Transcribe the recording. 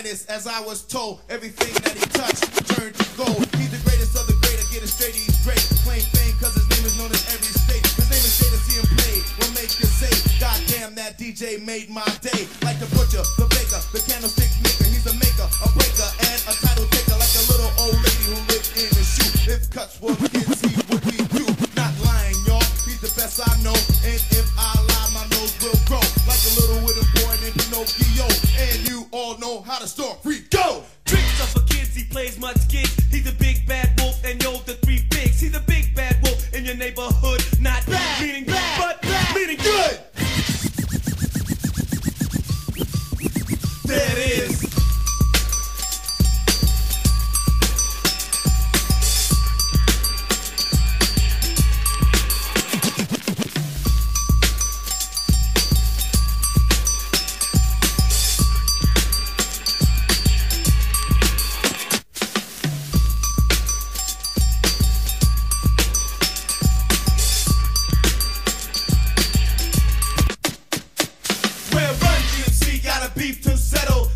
finest, as I was told. Everything that he touched turned to gold. He's the greatest of the great. I get it straight, he's great. Claim fame cause his name is known in every state. His name is Jay to see him play. Will make you say, God damn, that DJ made my day. Like the butcher, the baker, the candlestick maker. He's a maker, a breaker, and a title taker. Like a little old lady who lived in a shoe. If cuts were kids, he would be you. Not lying, y'all. He's the best I know. And if I lie, my nose will grow. Like a little wooden boy named Pinocchio. And you all know how the story go. Tricks up for kids, he plays much gigs. He's a big bad wolf, and yo, the three pigs. He's a big bad wolf in your neighborhood. Not bad, meaning bad, but bad, meaning good. There it is. Beef to settle,